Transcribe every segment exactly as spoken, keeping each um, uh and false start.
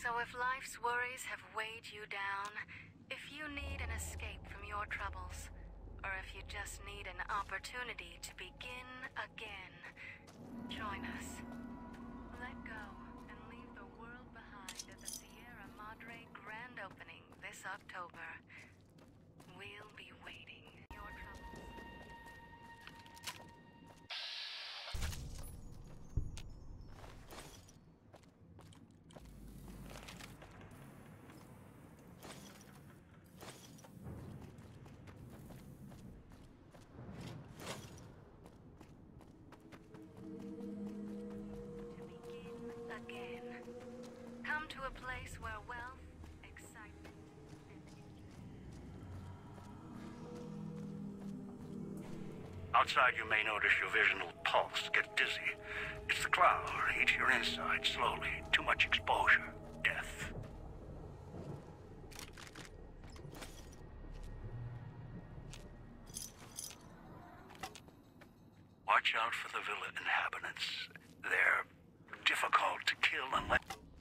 So if life's worries have weighed you down, if you need an escape from your troubles, or if you just need an opportunity to begin again, join us. Let go and leave the world behind at the Sierra Madre grand opening this October. We'll be waiting. Your troubles. Again. Come to a place where wealth, excitement, and Outside, you may notice your vision will pulse, get dizzy. It's the cloud, eats your inside slowly. Too much exposure. Death. Watch out for the villa inhabitants. They're difficult to kill unless...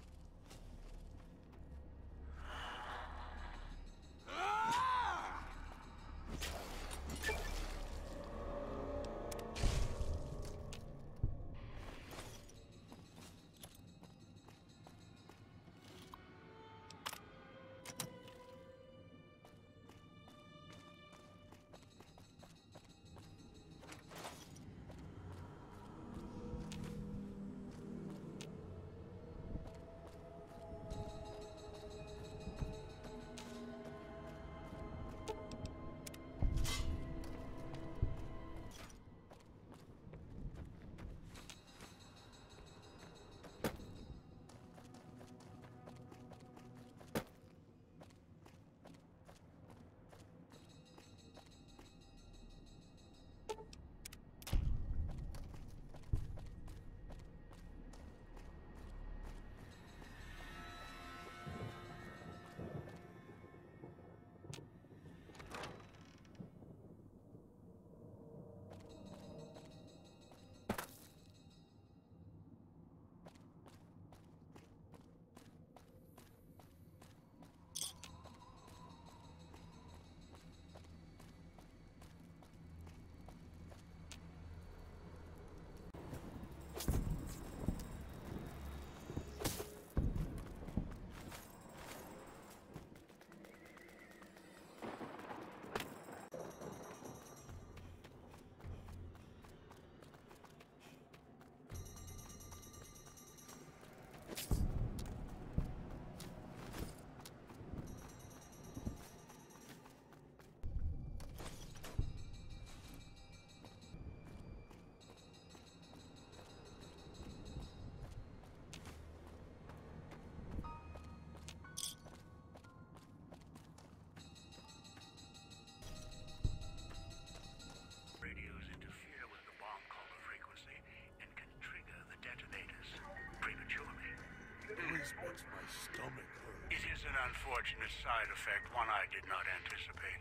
Makes my stomach hurt. It is an unfortunate side effect, one I did not anticipate.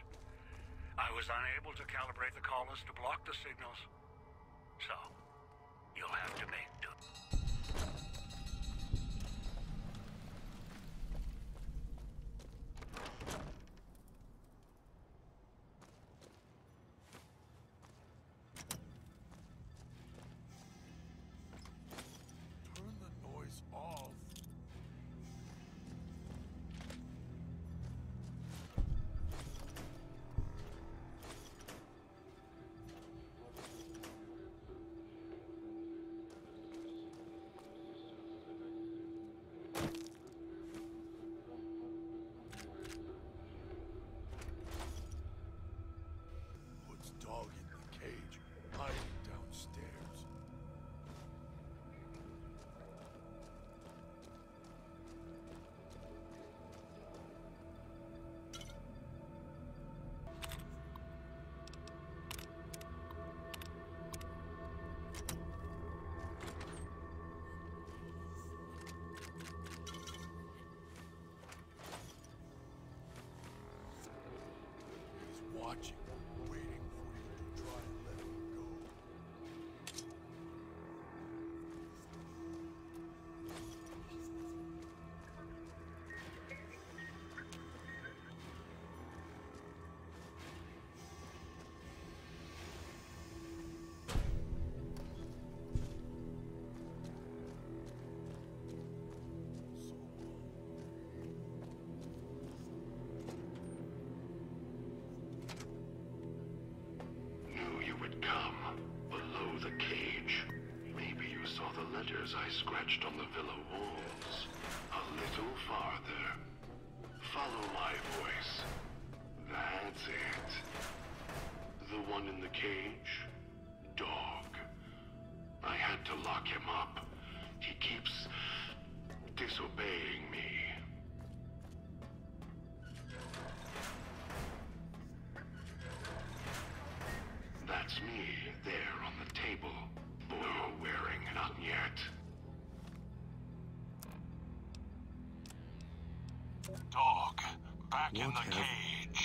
I was unable to calibrate the callers to block the signals. So, you'll have to make do. Turn the noise off. Dog in the cage, hiding downstairs. as I scratched on the villa walls. A little farther. Follow my voice. That's it. The one in the cage? Dog. I had to lock him up. He keeps disobeying me. That's me, there on the table. Boy wearing, not yet. Dog, back in What the have- cage.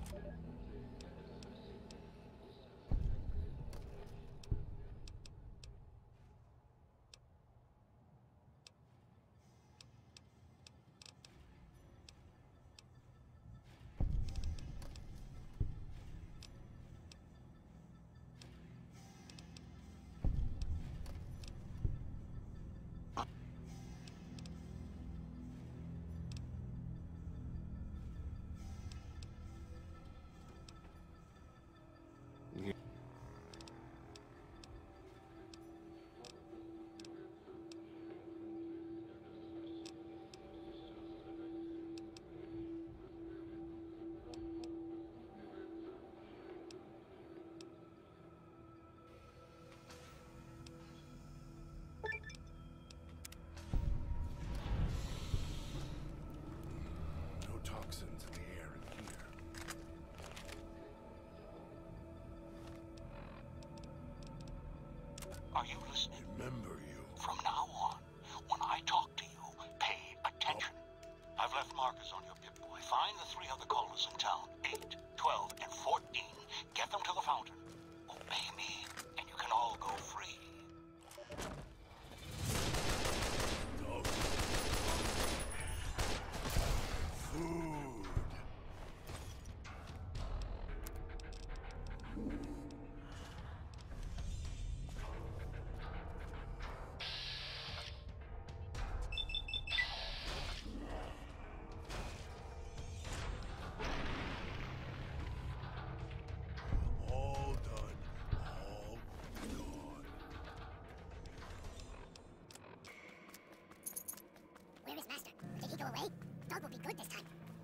No toxins in the air in here. Are you listening? Remember you. From now on, when I talk to you, pay attention. I've left markers on your Pip-Boy. Find the three other callers in town, eight, twelve, and fourteen. Get them to the fountain. Obey me, and you can all go free. Dog. Food. All done. All gone. Where is Master? Did he go away? Dog will be good this time.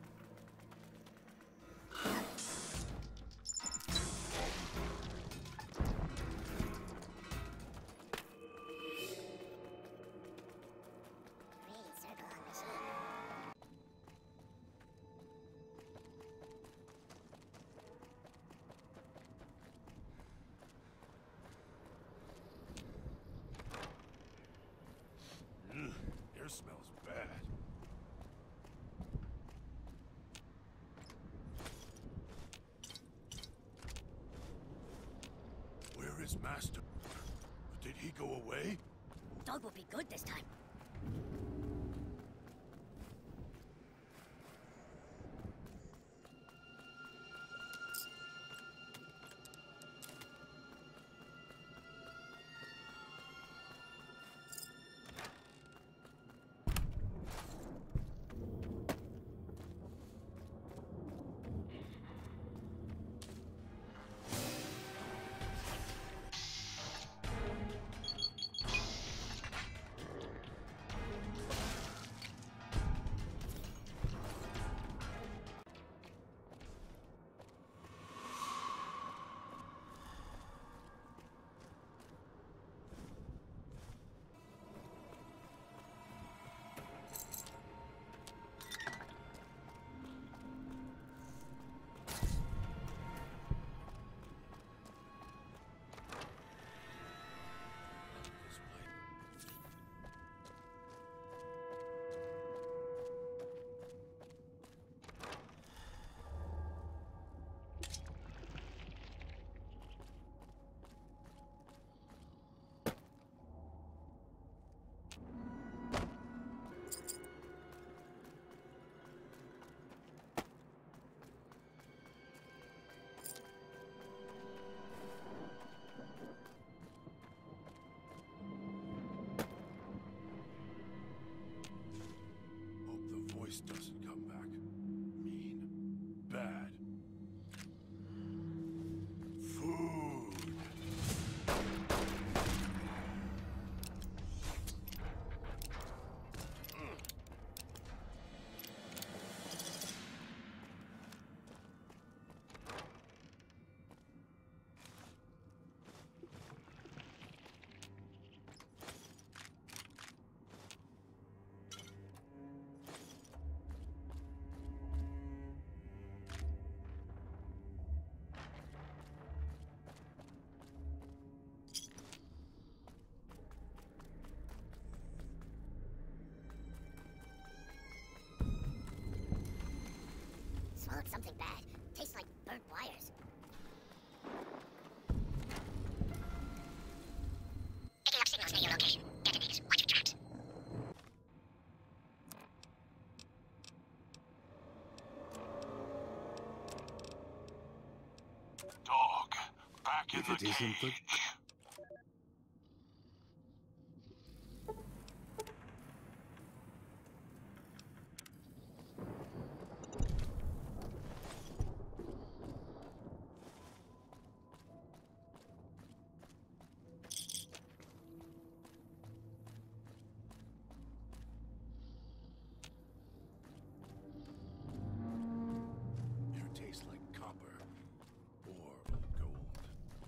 Green circle on machine. Ugh, air smells bad. Where is Master? Did he go away? Dog will be good this time. This place. Hope the voice doesn't come back. Mean. Bad. Food. If it isn't the... You taste like copper or gold.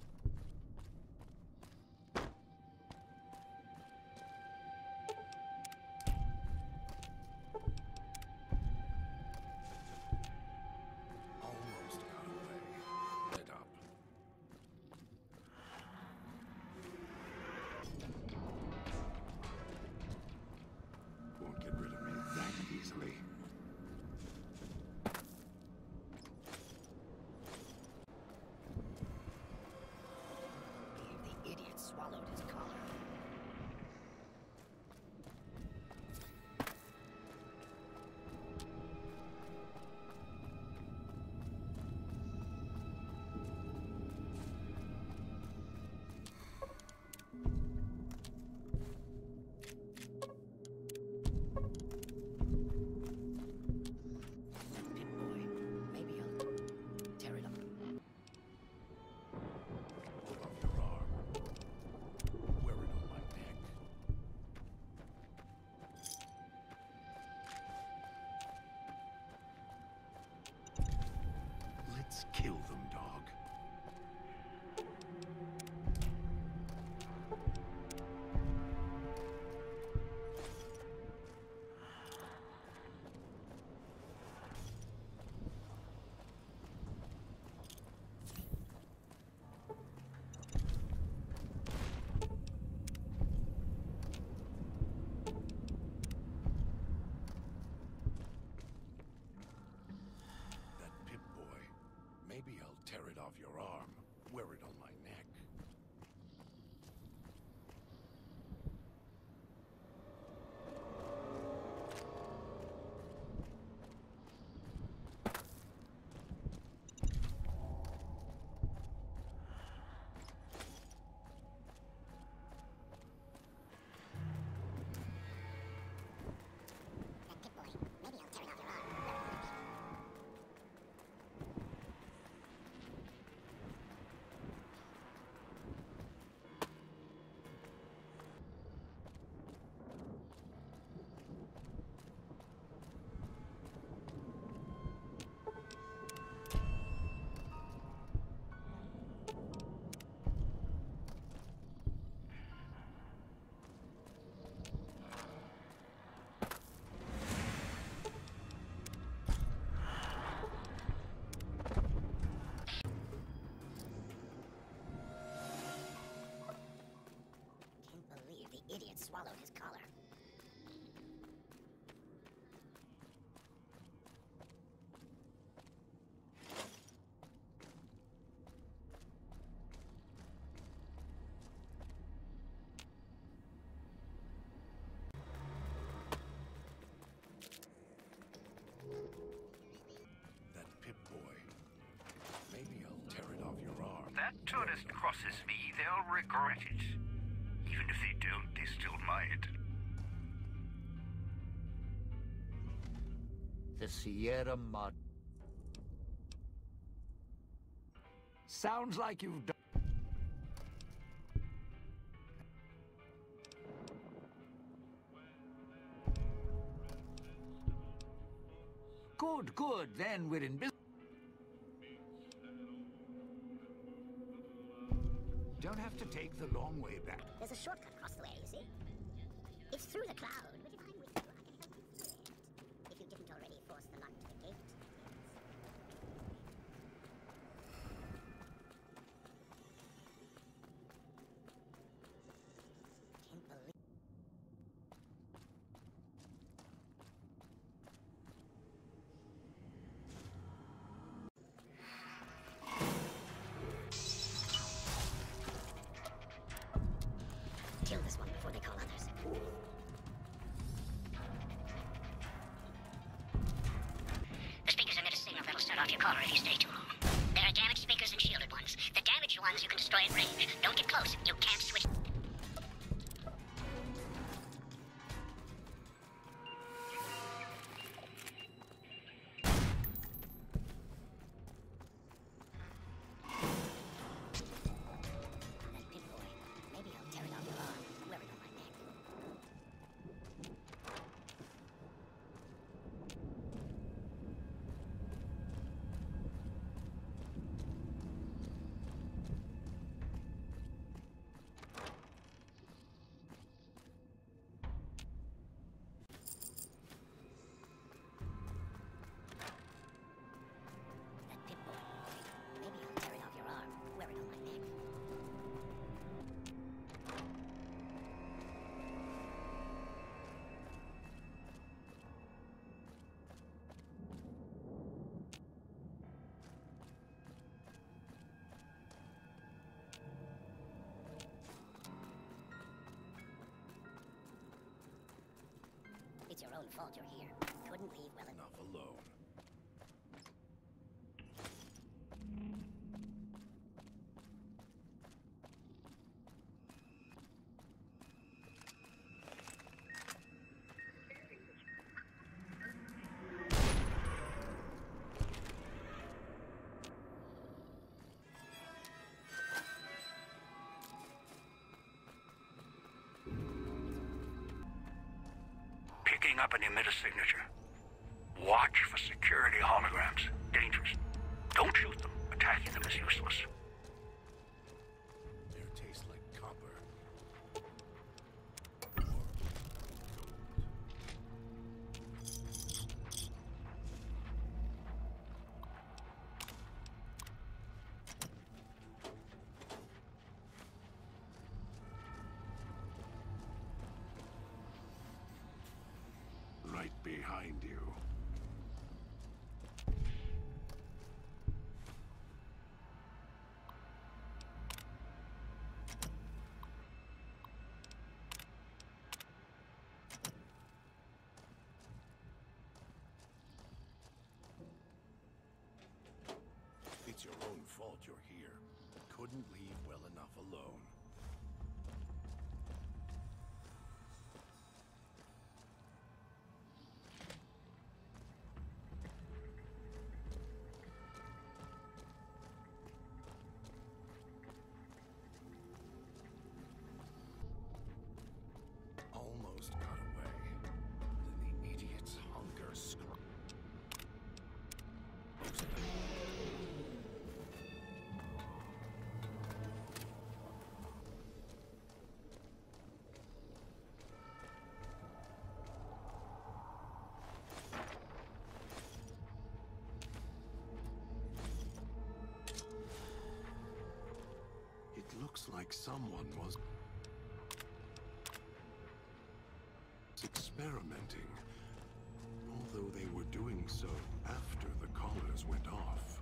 Almost got away. Lit up. Won't get rid of me that easily. The idiot swallowed his collar. Pit boy, maybe I'll tear it up. Hold off your arm. Wear it on my neck. Let's kill them, dog. That Pip boy. Maybe I'll tear it off your arm. Wear it on my neck. That pit boy, maybe I'll tear it off your arm. Can't believe the idiot swallowed his collar. That Pip boy. Maybe I'll tear it off your arm. That tourist crosses me, they'll regret it. Even if they don't, they still might. The Sierra Mud. Sounds like you've done. Good, good. Then we're in business. Don't have to take the long way back. There's a shortcut across the way, you see? It's through the cloud. But if I'm with you, I can help you through it. If you didn't already force the lock to the gate. Can't believe... Kill this one before they call others. close. You can't switch. That pit boy. Maybe I'll tear it off your arm, wear it on my neck. That pit boy. Maybe I'll tear it off your arm, wear it on my neck. It's your own fault you're here. Couldn't leave well enough. Enough alone. Picking up an emitter signature. Watch for security holograms. Dangerous. Don't shoot them. Attacking them is useless. Their taste like copper. Right behind you. It's your own fault you're here. Couldn't leave well enough alone. Almost got away. Then the idiot's hunger screamed. It looks like someone was experimenting, although they were doing so after the collars went off.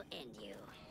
end you.